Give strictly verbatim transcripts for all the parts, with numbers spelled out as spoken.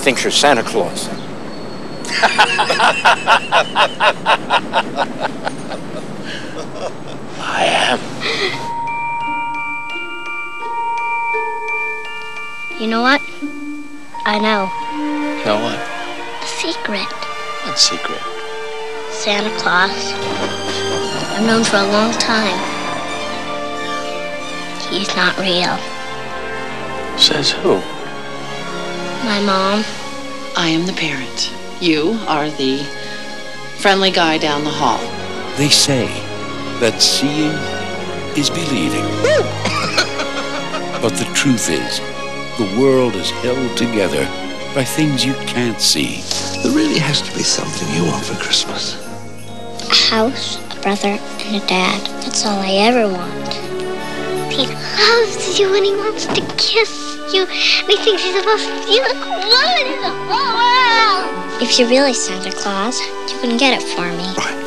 thinks you're Santa Claus. I am. You know what? I know. Know what? The secret. What secret? Santa Claus. I've known for a long time. He's not real. Says who? My mom. I am the parent. You are the friendly guy down the hall. They say that seeing is believing. But the truth is, the world is held together by things you can't see. There really has to be something you want for Christmas. A house, a brother, and a dad. That's all I ever want. He loves you and he wants to kiss you. And he thinks he's the most beautiful woman in the whole world. If you're really Santa Claus, you can get it for me. Right.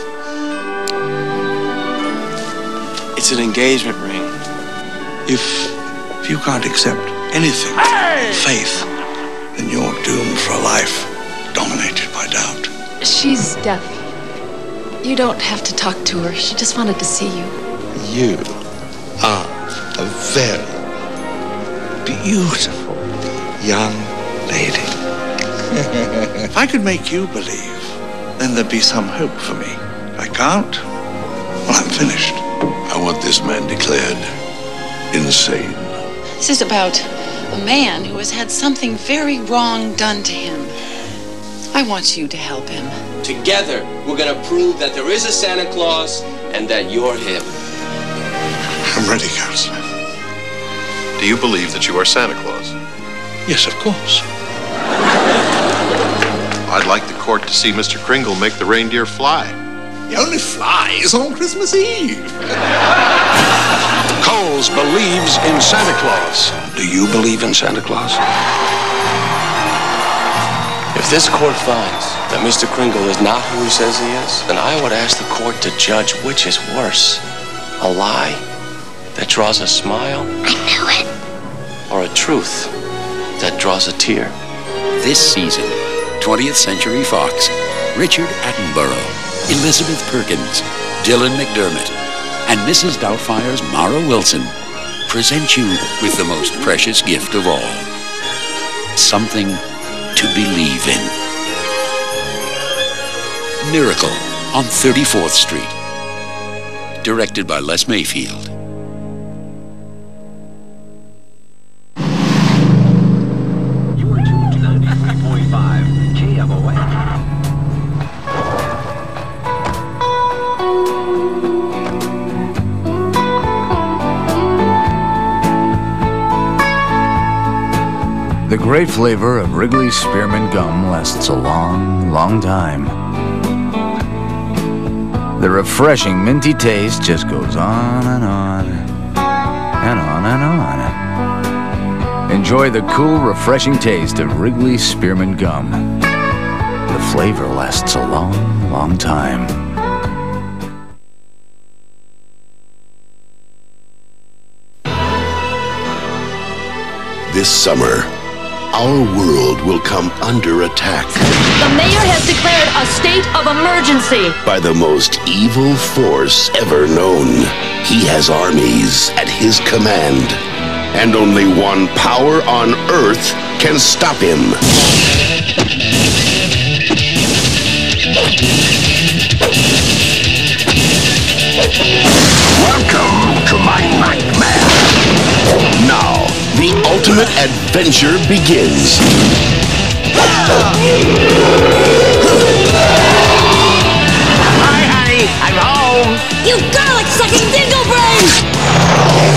It's an engagement ring. If, if you can't accept anything, Hey! faith, then you're doomed for a life dominated by doubt. She's deaf. You don't have to talk to her. She just wanted to see you. You are a very beautiful young lady. If I could make you believe, then there'd be some hope for me. If I can't, well, I'm finished. I want this man declared insane. This is about a man who has had something very wrong done to him. I want you to help him. Together, we're gonna prove that there is a Santa Claus and that you're him. I'm ready, Counselor. Do you believe that you are Santa Claus? Yes, of course. I'd like the court to see Mister Kringle make the reindeer fly. He only flies on Christmas Eve. Coles believes in Santa Claus. Do you believe in Santa Claus? If this court finds that Mister Kringle is not who he says he is, then I would ask the court to judge which is worse. A lie that draws a smile? I knew it. Or a truth that draws a tear? This season, twentieth Century Fox, Richard Attenborough, Elizabeth Perkins, Dylan McDermott, and Missus Doubtfire's Mara Wilson present you with the most precious gift of all. Something to believe in. Miracle on thirty-fourth Street. Directed by Les Mayfield. You are tuned to ninety-three point five K M O A. The great flavor of Wrigley's Spearmint Gum lasts a long, long time. The refreshing minty taste just goes on and on, and on and on. Enjoy the cool, refreshing taste of Wrigley's Spearmint Gum. The flavor lasts a long, long time. This summer, our world will come under attack. The mayor has declared a state of emergency by the most evil force ever known. He has armies at his command, and only one power on Earth can stop him. Welcome to my nightmare. Now, the ultimate adventure begins. Hi, honey. I'm home. You garlic-sucking dingle brain!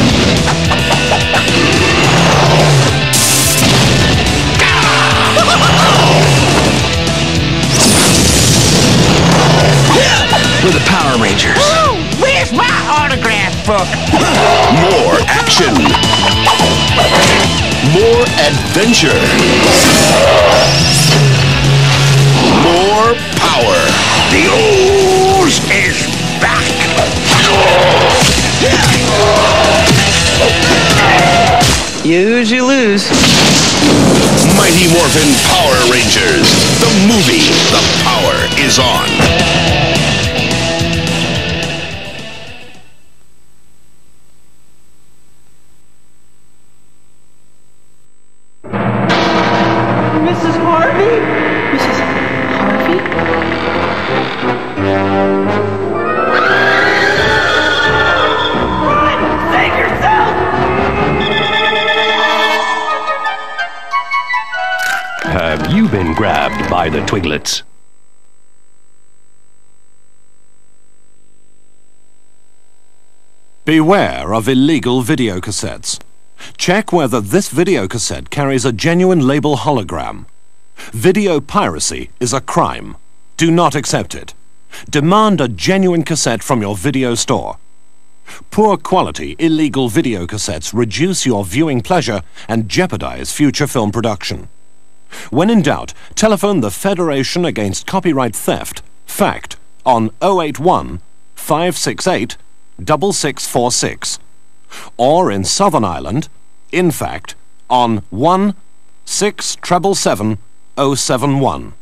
We're the Power Rangers. Ooh, where's my autograph book? More action. More adventure. More power. The ooze is back. You lose, you lose. Mighty Morphin Power Rangers. The movie. The power is on. Missus Harvey? Missus Harvey? Run! Save yourself! Have you been grabbed by the Twiglets? Beware of illegal videocassettes. Check whether this videocassette carries a genuine label hologram. Video piracy is a crime. Do not accept it. Demand a genuine cassette from your video store. Poor quality, illegal videocassettes reduce your viewing pleasure and jeopardize future film production. When in doubt, telephone the Federation Against Copyright Theft, FACT, on oh eight one, five six eight, six six four six. Or in Southern Ireland, in fact, on one six seven seven oh seven one.